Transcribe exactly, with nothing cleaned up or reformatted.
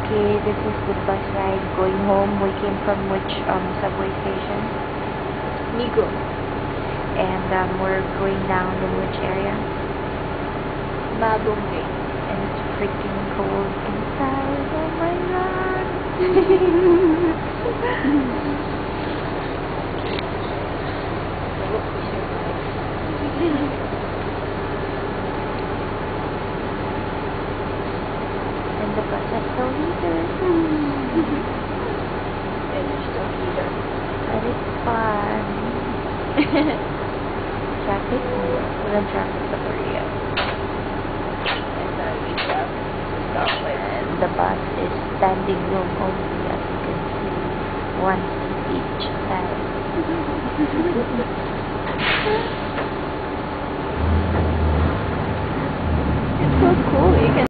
Okay, this is the bus ride going home. We came from which um subway station? Migo. And um, we're going down in which area? Mabongge. And it's freaking cold inside. Oh my god. And the bus has no heaters. And there's still heater. But it's fun. Traffic? Walang traffic sa Korea. And now we have to stop And the bus is standing room only, as you can see. One seat each side. It's so cool. You can